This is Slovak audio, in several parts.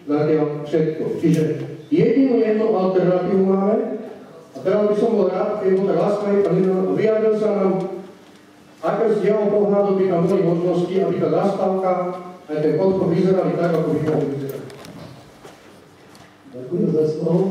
zatiaľ všetko. Čiže jednu alternatívu máme a teraz by som bol rád, keď bol tak láskavý a vyjadril sa nám, aké z jeho pohľadu by tam boli možnosti, aby tá zastávka aj ten podchod vyzerali tak, ako by mohli vyzerať. Ďakujem za slovo.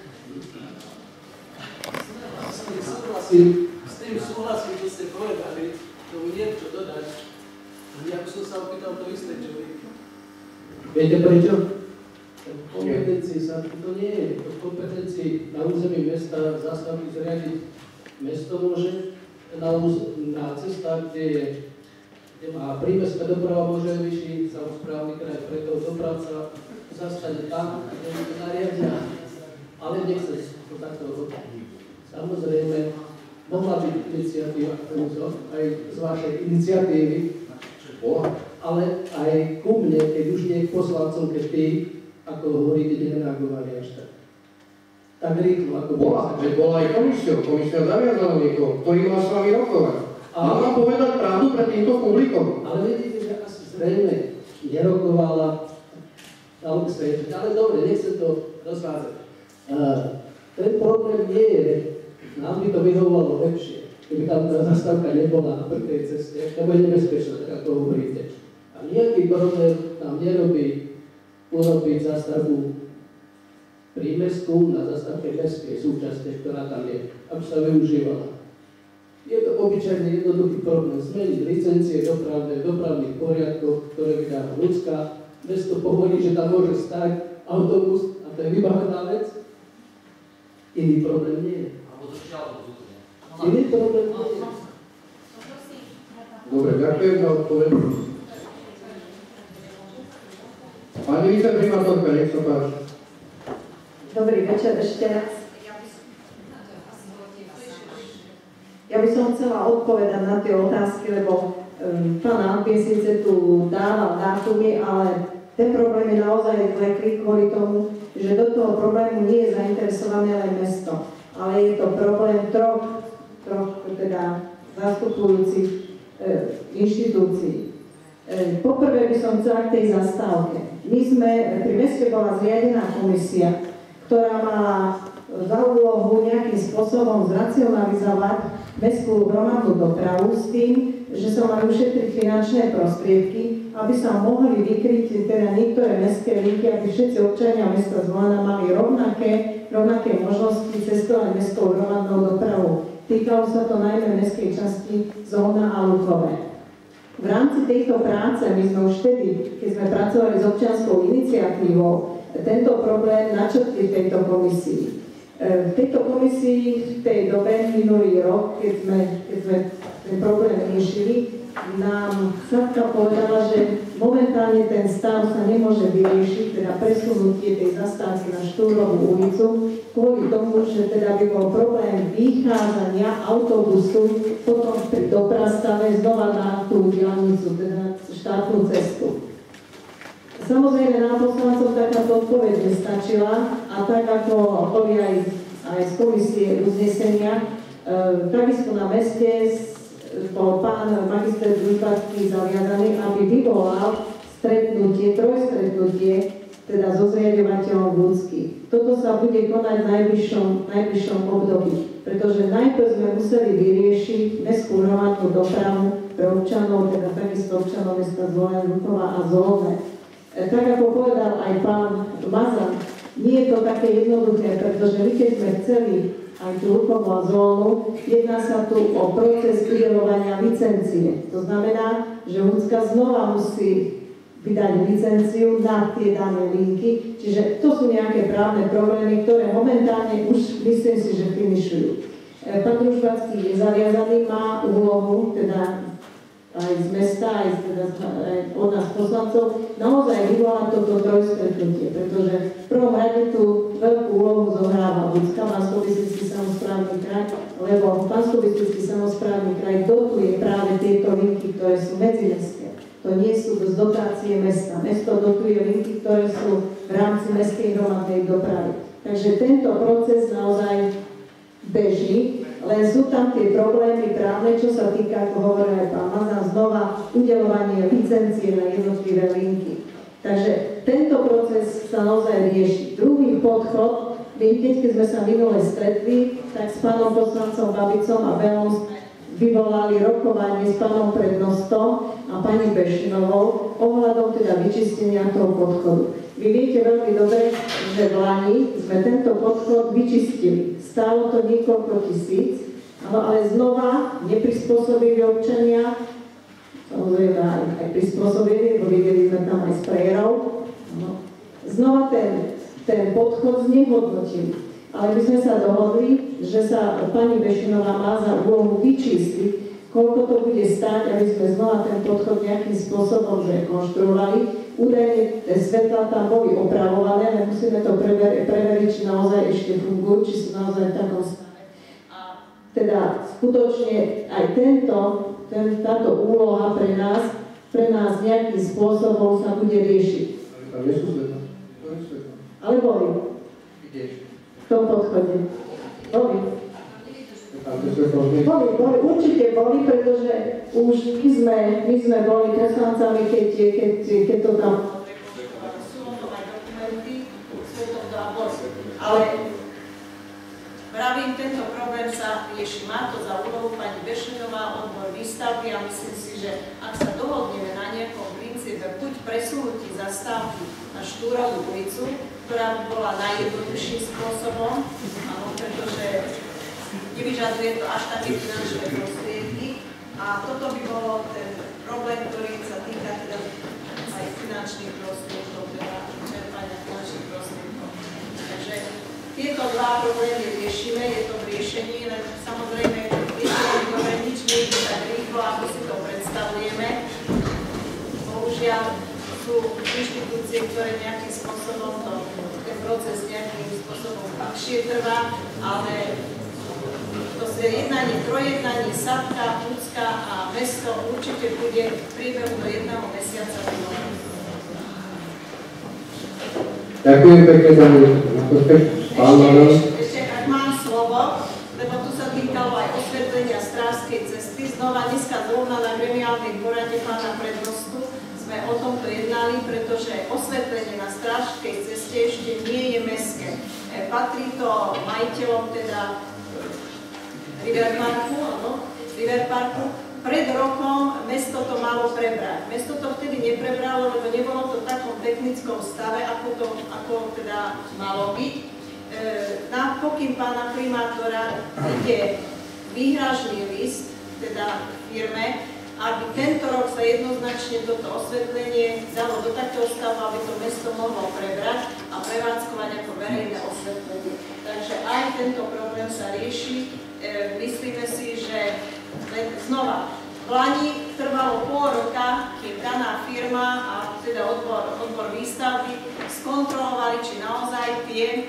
S tým súhlasím, čo ste povedali, tomu niečo dodať. Ja by som sa opýtal to isté, čo vy. Viete prečo? V kompetencii sa to nie je. V kompetencii na území mesta zastávky zriadiť mesto môže, na cestách, kde má prímestská doprava, môže vyšší samosprávny kraj, preto dopravca zastať tam, kde to nariadia, ale nechce to takto robiť. Samozrejme, mohla byť iniciatíva, aj z vašej iniciatívy, ale aj ku mne, keď už nie k poslancom, keď ty, ako hovoríte, nereagovali až tak. Tak rýchlo, ako bola aj komisia zaviazala niekoho, ktorý má s vami rokovať. Mám vám povedať pravdu pred týmto publikom. Ale vidíte, že asi zrejme nerokovala, ale dobre, nechcem to rozvádzať. Ten problém nie je, nám by to vyhovovalo lepšie, keby tam tá zastávka nebola na prvej ceste, lebo je nebezpečná, tak ako hovoríte. A nejaký problém nám nerobí urobiť zastavbu prímestskú na zastávke mestskej súčasti, ktorá tam je, aby sa využívala. Je to obyčajne jednoduchý problém zmeniť licencie dopravných poriadkov, ktoré vydáva ľudská. Mesto povolí, že tam môže stať autobus a to je vybavená vec. Iný problém nie je. Iný problém nie je. Dobre, ďakujem za odpoveď. Pani viceprimátorka, nech sa páči. Dobrý večer ešte raz. Ja by som chcela odpovedať na tie otázky, lebo pán Albin síce tu dával dátumy, ale ten problém je naozaj zleklý kvôli tomu, že do toho problému nie je zainteresované len mesto, ale je to problém troch teda zastupujúcich inštitúcií. Poprvé by som chcela k tej zastávke. Pri meste bola zriadená komisia, ktorá mala za úlohu nejakým spôsobom zracionalizovať mestskú hromadnú dopravu s tým, že sa majú ušetriť finančné prostriedky, aby sa mohli vykryť teda niektoré mestské linky, aby všetci občania mesta Zvolena mali rovnaké možnosti cestovať mestskou hromadnou dopravou. Týkalo sa to najmä mestskej časti Zóna a Lukové. V rámci tejto práce my sme už vtedy, keď sme pracovali s občianskou iniciatívou, tento problém načrtli v tejto komisii. V tejto komisii v tej dobe, minulý rok, keď sme ten problém riešili, nám Sadka povedala, že momentálne ten stav sa nemôže vyriešiť, teda presunutie tej zastávky na Štúrovú ulicu, kvôli tomu, že teda by bol problém vychádzania autobusu potom pri doprastave znova na tú diaľnicu, teda štátnu cestu. Samozrejme, nám poslancov takáto odpoveď nestačila a tak ako boli aj z komisie uznesenia, takisto na meste bol pán magister Výpadky zaviazaný, aby vyvolal trojstretnutie, teda so zriaďovateľom ľudských. Toto sa bude konať v najbližšom období, pretože najprv sme museli vyriešiť mestskú hromadnú dopravu pre občanov, teda takisto občanov mesta Zvolena, Lukova a Zóne. Tak ako povedal aj pán Mazan, nie je to také jednoduché, pretože my keď sme chceli aj tú Lukovú zónu, jedná sa tu o proces udeľovania licencie. To znamená, že ľudská znova musí vydať licenciu na tie dané linky, čiže to sú nejaké právne problémy, ktoré momentálne už myslím si, že finišujú. Pán Družbacký je zaviazaný, má úlohu, teda aj z mesta, aj od nás poslancov, naozaj vyvolá toto trojstretnutie, pretože v prvom rade tu veľkú úlohu zohráva ľudská Banskobystrický samosprávny kraj, lebo Banskobystrický samosprávny kraj dotuje práve tieto linky, ktoré sú medzimestské. To nie sú z dotácie mesta. Mesto dotuje linky, ktoré sú v rámci mestskej hromadnej dopravy. Takže tento proces naozaj beží, len sú tam tie problémy právne, čo sa týka, ako hovoril aj pán Mazan, znova udeľovanie licencie na jednotlivé linky. Takže tento proces sa naozaj rieši. Druhý podchod, keď sme sa minule stretli, tak s pánom poslancom Babicom a Belom vyvolali rokovanie s pánom prednostom a pani Bešinovou ohľadom teda vyčistenia toho podchodu. Vy viete veľmi dobre, že v Lani sme tento podchod vyčistili. Stálo to niekoľko tisíc, ale znova neprispôsobili občania, samozrejme aj prispôsobili, bo videli sme tam aj sprayerov. Znova ten podchod znehodnotili. Ale my sme sa dohodli, že sa pani Bešinová má za úlohu vyčistiť, koľko to bude stáť, aby sme znova ten podchod nejakým spôsobom rekonštruovali. Údajne svetla tam boli opravované, ale musíme to preveriť, či naozaj ešte fungujú, či sú naozaj v takom stave. A teda skutočne aj táto úloha pre nás nejakým spôsobom sa bude riešiť. Ale nie sú svetla. Ale boli. V tom podchode. Boli. Boli, určite boli, pretože už my sme boli poslancami, keď to tam sú to aj dokumenty, sú to dávno. Ale vravím, tento problém sa rieši. Má to za úlohu pani Bešinová, odbor výstavby a myslím si, že ak sa dohodneme na nejakom princípe, buď presunutí zastávky na Štúrovú ulicu, ktorá by bola najjednoduchším spôsobom, pretože nevyžaduje to až také finančné prostriedky a toto by bolo ten problém, ktorý sa týka teda aj finančných prostriedkov, teda čerpania finančných prostriedkov. Takže tieto dva problémy riešime, je to v riešení, len samozrejme nič nie je tak rýchlo, ako si to predstavujeme. Bohužiaľ sú inštitúcie, ktoré nejakým spôsobom ten proces nejakým spôsobom dlhšie trvá, ale to jednanie, trojednanie, Sapka, Pucka a mesto určite bude v priebehu do 1 mesiaca. Ďakujem pekne za ešte ak mám slovo, lebo tu sa týkalo aj osvetlenia Strážskej cesty. Znova dneska zrovna na gremiálnej porade pána prednostu sme o tomto jednali, pretože osvetlenie na Strážskej ceste ešte nie je mestské. Patrí to majiteľom teda River Parku. Pred rokom mesto to malo prebrať. Mesto to vtedy neprebralo, lebo nebolo to v takom technickom stave, ako teda malo byť. Na pokyn pána primátora ide výhražný list, teda firme, aby tento rok sa jednoznačne toto osvetlenie dalo do takého stavu, aby to mesto mohlo prebrať a prevádzkovať ako verejné osvetlenie. Takže aj tento problém sa rieši. Myslíme si, že znova, v Lani trvalo pol roka, kým daná firma a teda odbor výstavby skontrolovali, či naozaj tie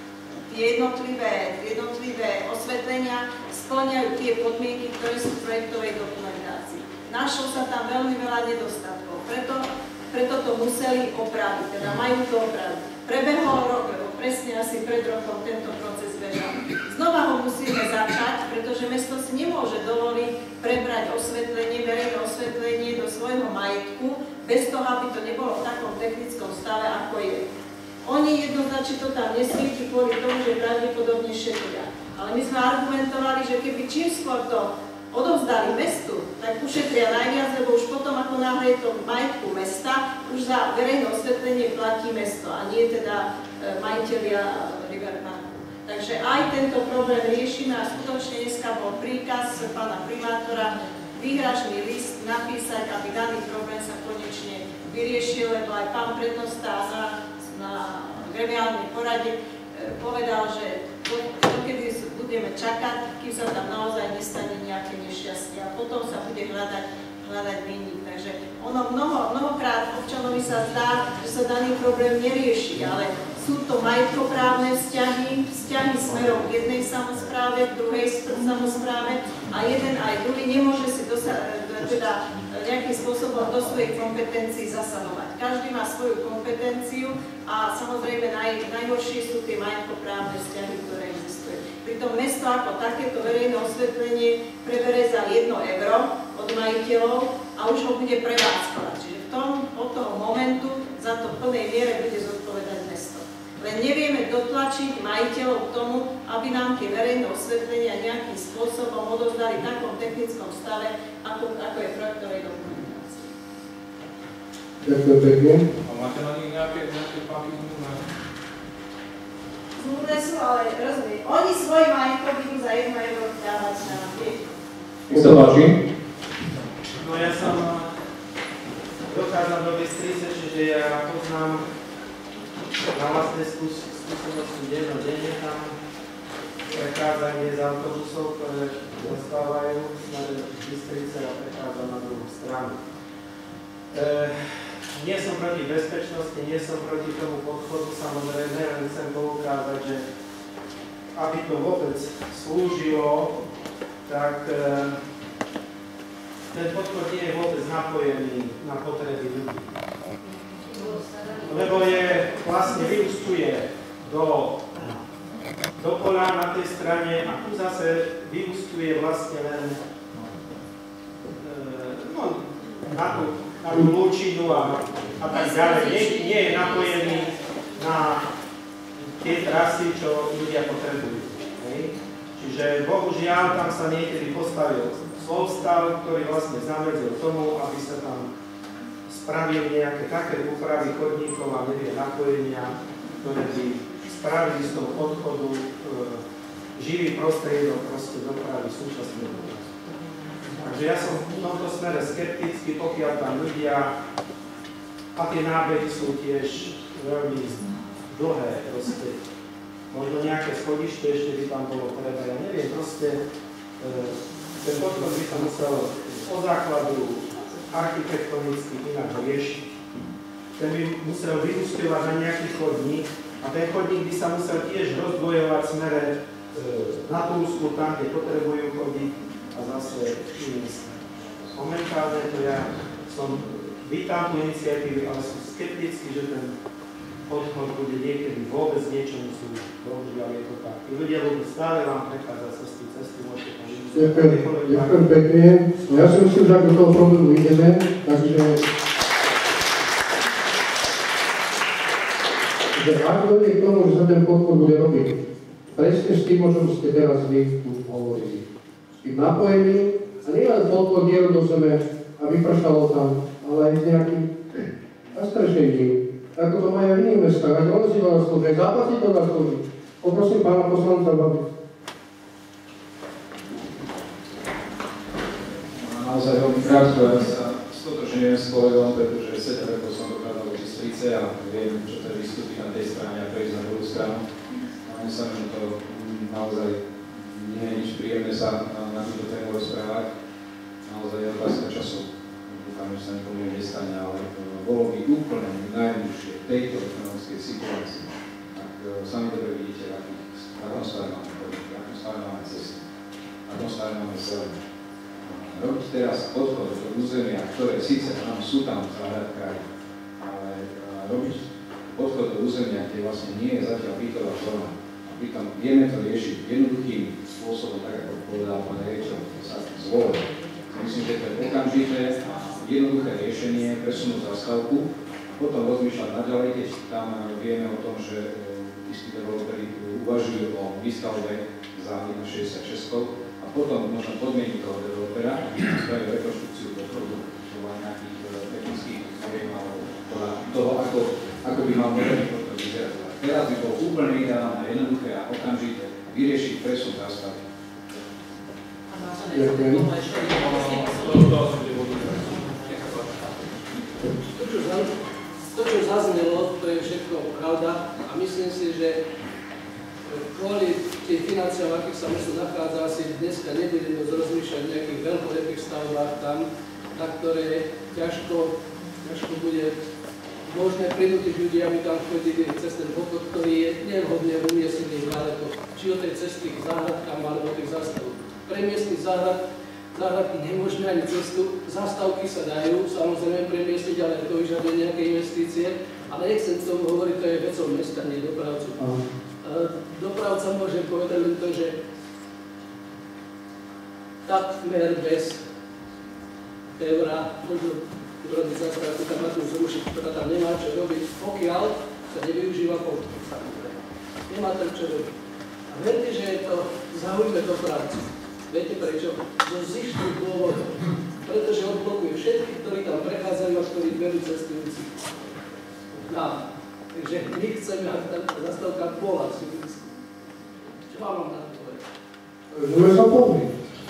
jednotlivé osvetlenia spĺňajú tie podmienky, ktoré sú v projektovej dokumentácii. Našlo sa tam veľmi veľa nedostatkov, preto to museli opraviť, teda majú to opraviť. Prebehol rok, lebo presne asi pred rokom tento proces bežal. Znova ho musíme začať, pretože mesto si nemôže dovoliť prebrať osvetlenie, verejné osvetlenie do svojho majetku, bez toho, aby to nebolo v takom technickom stave, ako je. Oni jednoznačne to tam nesvieti kvôli tomu, že pravdepodobne šetria. Ale my sme argumentovali, že keby čím skôr to odovzdali mestu, tak ušetria najviac, lebo už potom, ako náhle je to majetku mesta, už za verejné osvetlenie platí mesto a nie teda majitelia River Parku. Takže aj tento problém riešime a skutočne dneska bol príkaz pána primátora výhražný list napísať, aby daný problém sa konečne vyriešil, lebo aj pán prednosta na gremiálnej porade povedal, že dokedy budeme čakať, kým sa tam naozaj nestane nejaké nešťastie a potom sa bude hľadať vinník. Takže mnohokrát občanovi sa zdá, že sa daný problém nerieši, ale sú to majetkoprávne vzťahy smerom k jednej samospráve, k druhej samospráve a jeden aj druhý nemôže si teda nejakým spôsobom do svojej kompetencií zasahovať. Každý má svoju kompetenciu a samozrejme najhoršie sú tie majetkoprávne vzťahy, ktoré existujú. Pritom mesto ako takéto verejné osvetlenie prebere za 1 euro od majiteľov a už ho bude prevádzkovať. Čiže od toho momentu za to v plnej miere bude zodpovedať mesto. Len nevieme dotlačiť majiteľov k tomu, aby nám tie verejné osvetlenia nejakým spôsobom odovzdali v takom technickom stave, ako je projektovej dokumentácie. Ďakujem pekne. A máte na nich nejaké páky zmluvné? Zmluvné sú, ale rozumiem. Oni svoj majetok budú za 1 euro dávať na viete. Nech sa páči. No ja som dokázal do Bystrice, čiže ja poznám na vlastné skúsenosti dennodenne tam prechádzanie z autobusov, ktoré zastávajú smerom Bystrice a prechádza na druhú stranu. Nie som proti bezpečnosti, nie som proti tomu podchodu, samozrejme, len chcem poukázať, že aby to vôbec slúžilo, tak ten podchod nie je vôbec napojený na potreby ľudí. Lebo vlastne vyústuje do poľa na tej strane a tu zase vyústuje vlastne len na tú lúčinu a tak ďalej. Nie je napojený na tie trasy, čo ľudia potrebujú. Čiže bohužiaľ tam sa niekedy postavil slovstav, ktorý vlastne zamedzil tomu, aby sa tam spravili nejaké také úpravy chodníkov a nevie napojenia, ktoré by spravili z toho odchodu živý prostriedok proste dopravy súčasného času. Takže ja som v tomto smere skeptický, pokiaľ tam ľudia a tie nábehy sú tiež veľmi dlhé proste. Možno nejaké schodište ešte by tam bolo treba, ja neviem, proste ten podchod by sa musel od základu architektonicky inak riešiť. Ten by musel vyústiovať na nejaký chodník a ten chodník by sa musel tiež rozdvojovať smere na Túlsku, tam, kde potrebujú chodiť a zase iným smerom. Momentálne to ja vítam tú iniciatívu, ale som skeptický, že ten podchod bude niekedy vôbec niečomu slúžiť. Bohužiaľ je to tak. Tí ľudia budú stále vám prechádzať cesty, môžete použiť. Ďakujem pekne. Ja si myslím, že ak do toho problému ideme, takže ak dojde k tomu, že sa ten podchod bude robiť presne s tým, o čom ste teraz vy tu hovorili. S tým napojením, a nie len podchod dieru do zeme a vypršalo tam, ale aj s nejakým zastrešením. Ako to majú v iných mestách, aj oni si to naslúžia, zápasí to naslúži. Poprosím pána poslanca Babi. Naozaj veľmi krátko, ja sa stotožňujem s kolegom, pretože 7 rokov som dokázal do Bystrice a viem, čo to je vystúpiť na tej strane a prejsť na druhú stranu. A myslím sa, že to naozaj nie je nič príjemné sa na túto tému rozprávať. Naozaj je otázka času. Dúfam, že sa nikomu nestane, ale bolo by úplne najjednoduchšie v tejto ekonomickej situácii. Tak sami dobre vidíte, akom stále máme chodníky, akom stále máme cesty, akom stále máme zelené. Robiť teraz podchod do územia, ktoré síce sú tam záhradkári, ale robiť podchod do územia, kde vlastne nie je zatiaľ bytová zóna. A pritom vieme to riešiť jednoduchým spôsobom, tak ako povedal pán riaditeľ, sa zvolil. Myslím, že to je okamžité jednoduché riešenie, presunúť zastávku a potom rozmýšľať naďalej, keď tam vieme o tom, že istí developeri uvažujú o výstavbe za 1,66 a potom možno podmieniť toho developera, aby spravil rekonštrukciu podchodu podľa nejakých technických noriem alebo podľa toho, ako by mal moderný podchod vyzerať. Teraz by bolo úplne ideálne, jednoduché a okamžite vyriešiť presun zastávky. To, čo zaznelo, to je všetko pravda a myslím si, že kvôli tým financiám, akých sa musí nachádza, asi dneska nebudeme rozmýšľať v nejakých veľkolepých stavbách tam, na ktoré ťažko bude možné prinútiť ľudí, aby tam chodili cez ten pochod, ktorý je nevhodne umiestnený ďaleko. Či o tej cesty k záhradkám alebo tých zástavov. Premiestniť záhradky nemôžeme ani cestu, zástavky sa dajú samozrejme premiestniť, ale to vyžaduje nejaké investície. Ale nechcem k tomu hovoriť, to je vecou mesta, nie dopravcu. Dopravca môže povedať len to, že takmer bez eura, možno urobiť zastávku, tam na tým zrušiť, ktorá tam nemá čo robiť, pokiaľ sa nevyužíva polky. Nemá tam čo robiť. A verte, že je to záujme do práce. Viete prečo? Zo zištných dôvodov. Pretože odblokuje všetkých, ktorí tam prechádzajú a ktorí berú cestujúci. Takže my chceme, aby tá zastávka bola v Sibirsku. Čo vám mám na to povedať? Môžeme sa povedať.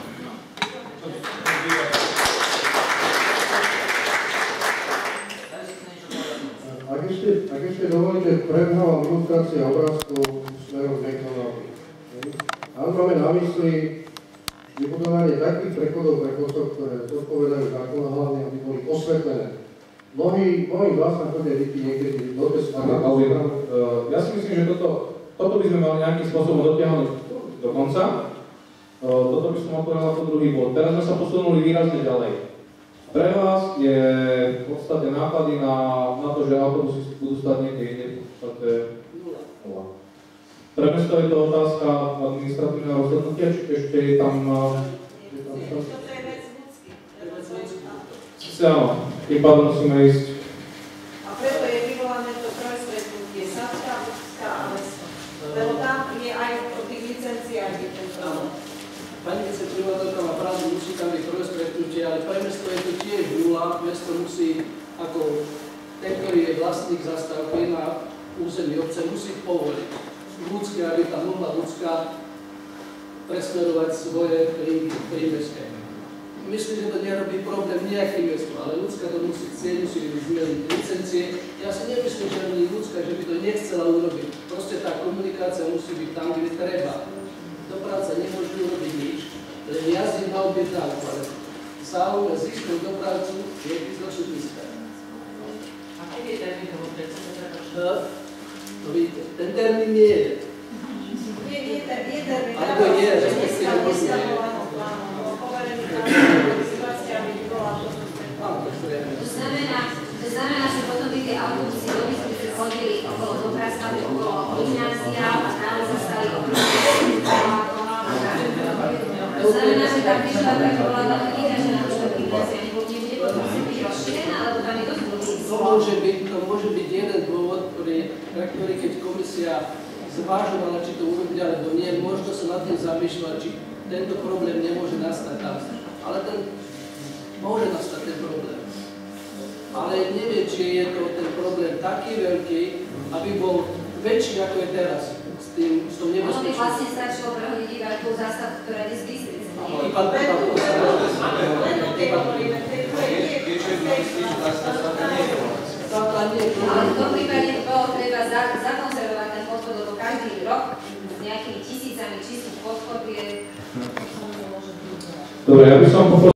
Ak ešte dovolíte, prebehla ilustrácia obrázkov smerom k McDonaldu. Áno, máme na mysli vybudovanie takých prechodov ktoré zodpovedajú zákona, hlavne aby boli osvetlené. Mnohí vlastne chodia deti niekedy do testu. Ja si myslím, že toto by sme mali nejakým spôsobom dotiahnuť do konca. Toto by som otvoril ako druhý bod. Teraz sme sa posunuli výrazne ďalej. Pre vás je v podstate náklady na to, že autobusy budú stať niekde inde, v podstate nula. Pre mesto je to otázka administratívneho rozhodnutia, či ešte je tam... Toto je vec ľudský. Áno, tým pádom musíme ísť. A preto je vyvolané to trojstretnutie Satka, Ľudská a Mesto. Lebo tam je aj o tých licenciách je ten problém. Pani viceprimátorka má pravdu, musí tam byť prvé stretnutie, ale pre mesto je to tiež nula. Mesto musí, ako ten, ktorý je vlastník zastávky na území obce, musí povoliť. Ľudské, aby tam mohla Ľudská presmerovať svoje prímestské. Myslím, že to nerobí problém nejaký mesto, ale Ľudská to musí chcieť, musí zmeniť licencie. Ja si nemyslím, že ani Ľudská, že by to nechcela urobiť. Proste tá komunikácia musí byť tam, kde treba. Dopravca nemôže urobiť nič, len jazdí na objednávku, ale záujme zisknúť dopravcu je význačný výsledok. A kedy je termín toho predsa? No vidíte, ten termín nie je. Nie je termín. Alebo je, respektíve možno je. To znamená, že potom by tie autobusy do Bystrice chodili okolo Dopravského, okolo gymnázia a tam zastali okolo. To znamená, že tá križová trať bola tam iná, že na to gymnázia nebude potom byť rozšírená, alebo tam je dosť dlhý. To môže byť jeden dôvod, pre ktorý keď komisia zvážovala, či to urobiť alebo nie, možno sa nad tým zamýšľať, či tento problém nemôže nastať tam. Ale môže nastať ten problém. Ale neviem, či je to ten problém taký veľký, aby bol väčší ako je teraz s tou nebezpečnou. Ono by vlastne stačilo prehodiť iba tú zástavku, ktorá je z Bystrice. Ale v tom prípade bolo treba zakonzervovať ten podchod, lebo každý rok s nejakými tisícami čistých podchod je... Dobre, ja by som